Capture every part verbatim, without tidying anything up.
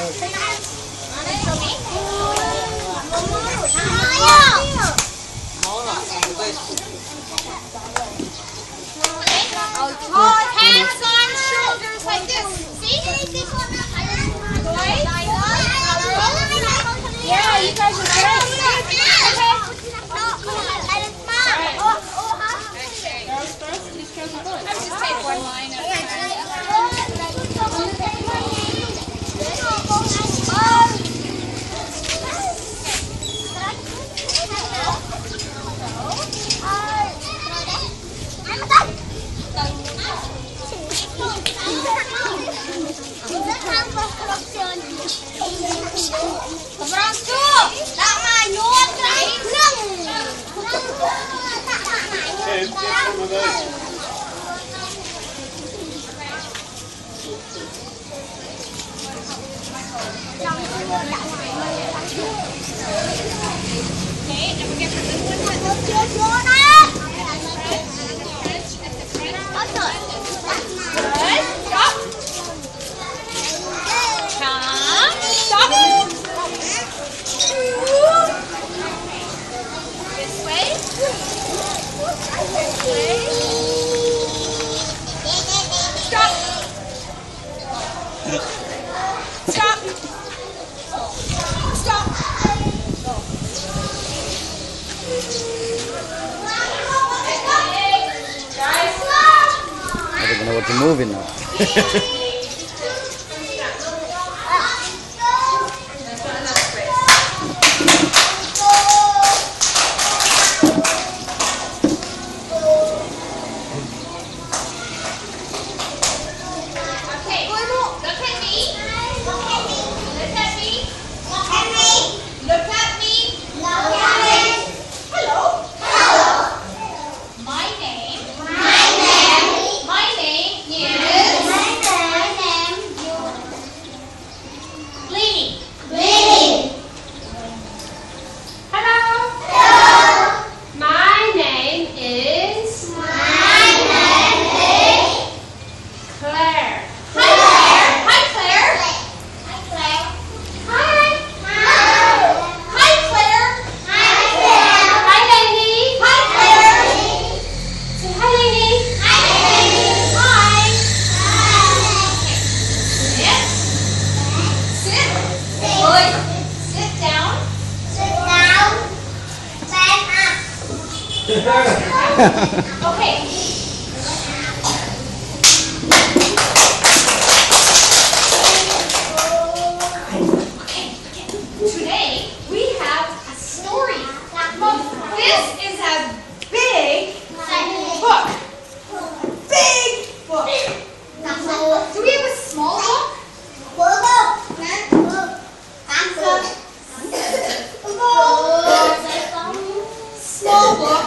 Hold hands on shoulders like this. See? Yeah, you guys are great. Girls first, these girls are boys. I would just take one line at a time. I don't know what to move in now. Okay. Today we have a story. This is a big book. Big book. Do we have a small book? Small book.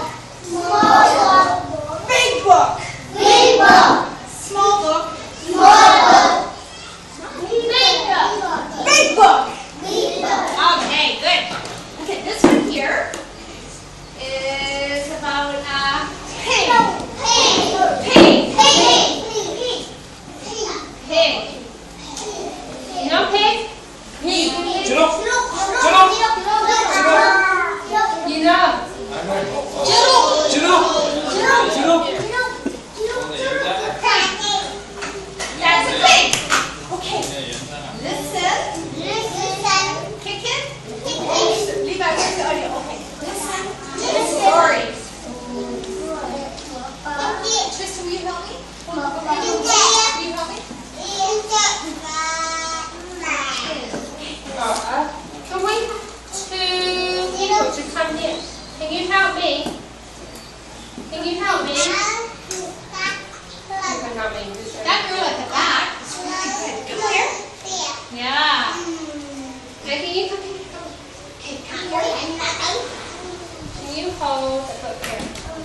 Big book. Big book. Small book. Small book. Big book. Big book. Okay, good. Okay, this one here is about a pig. Pig. Pig. Pig. Pig. You know pig? Pig. Churuk. You know. Churuk. Jeruk. Jeruk. That's a pig. Okay. Listen. Listen. Kick it. Kick it. Levi, where's the audio? Okay. Listen to the stories. Tristan, will you help me? Will you help me? Uh, can we to to come in? Can you help me? Can you help me? You can help me. That girl at the back is really good. Come here. Yeah. Now can you come here? Okay, come here. Can you hold the book here?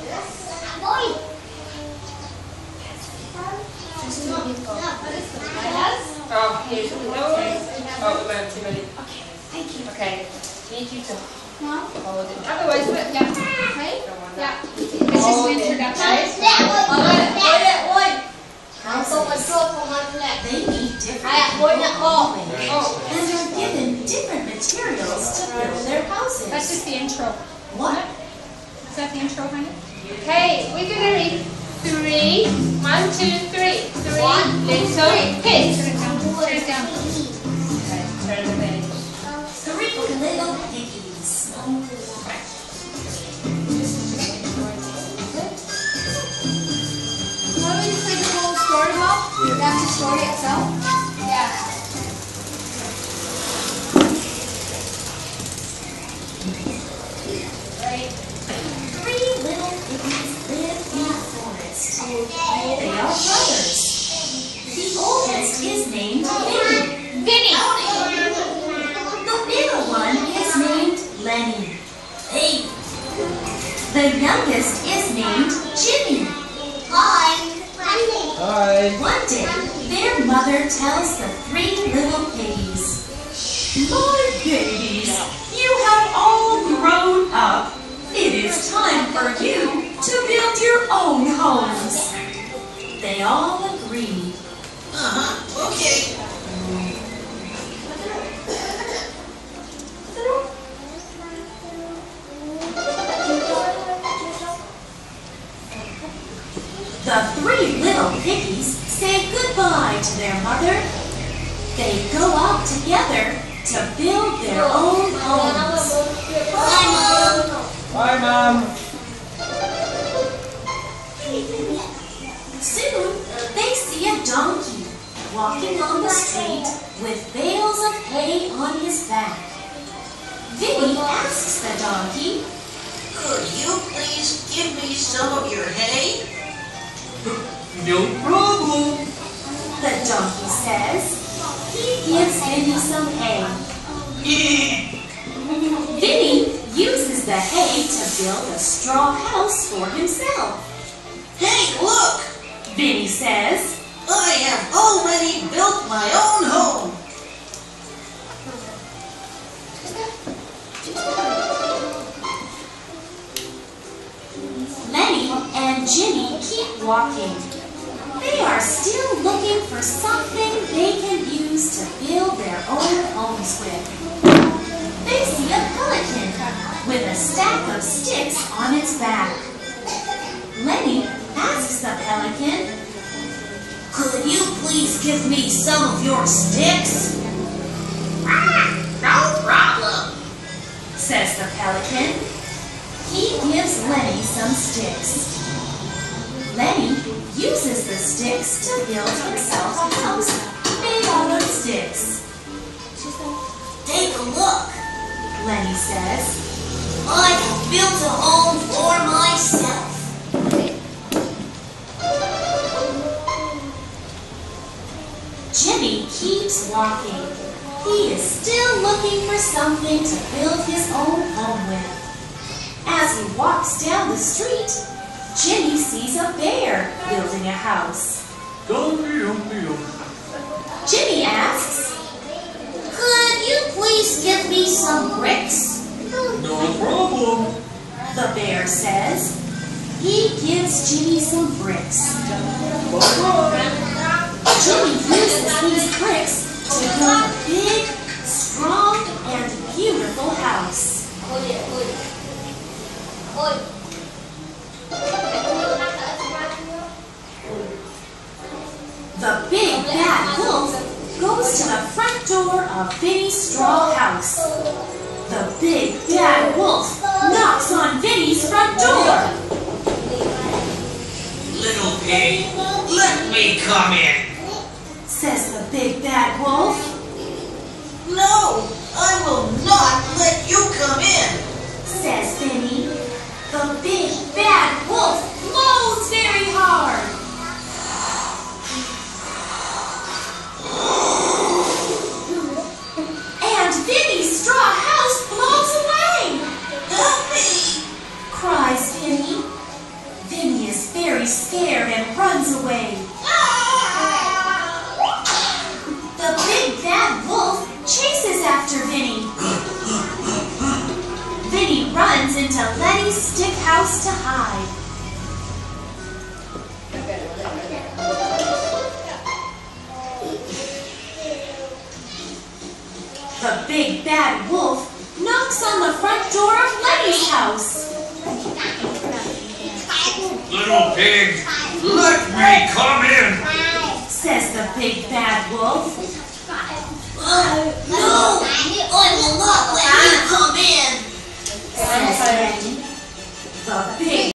Oh, here's the nose. Oh, we went too many. Okay, thank you. Okay, need you to hold it. Otherwise, we- yeah. Okay? Yeah. This is the introduction. Không, không có sốt, không ăn lẹ. Đấy, đi. Ai ạ, bôi nè, cô. Oh. materials to build their houses. That's just the intro. What? Is that the intro, honey? Okay, we're gonna read three. One, two, three. Three One, two, little three. pigs. Turn it down. Turn it down. Okay, turn the page. Three little piggies. What do you say the whole story about? Yeah. That's the story itself? Yeah. Right. Three little piggies live in a forest. They are brothers. The oldest is named Vinny. Vinny. The middle one is named Lenny. Hey. The youngest is named Jimmy. Hi. Hi. One day, their mother tells the three little piggies, "My babies, you have all grown up. It is time for you to build your own homes." They all agreed. Uh-huh, okay. The three little piggies say goodbye to their mother. They go out together to build their own homes. Hi, Mom. Bye, Mom. Soon, they see a donkey walking on the street with bales of hay on his back. Vinny asks the donkey, Could you please give me some of your hay? No problem. the donkey says. He gives Vinny some hay. Vinny uses the hay to build a straw house for himself. Hey, look! Vinny says, I have already built my own home. Lenny and Jimmy keep walking. They are still looking for something they can use to build their own homes with. They see a pelican with a stack of sticks on its back. Lenny asks the pelican, Could you please give me some of your sticks? "No problem," says the pelican. He gives Lenny some sticks. Lenny uses the sticks to build himself a house made out of sticks. Take a look. Lenny says, I have built a home for myself. Jimmy keeps walking. He is still looking for something to build his own home with. As he walks down the street, Jimmy sees a bear building a house. Jimmy asks, Could you please give me some bricks? No problem. the bear says. He gives Jimmy some bricks. Jimmy uses these bricks to build a big, strong, and beautiful house. The big bad wolf goes to the front door of Vinny's straw house. The big bad wolf knocks on Vinny's front door. Little pig, let me come in. Says the big bad wolf. No, I will not let you come in. Says Vinny. The big bad wolf blows very hard. And Vinny's straw house blows away. Help me. Cries Vinny. Vinny is very scared and runs away. The big bad wolf chases after Vinny. Vinny runs into Lenny's stick house to hide. The big bad wolf knocks on the front door of Lenny's house. Little pig, let me come in. Says the big bad wolf. Oh, no! I will not let you come in! Says Lenny. The big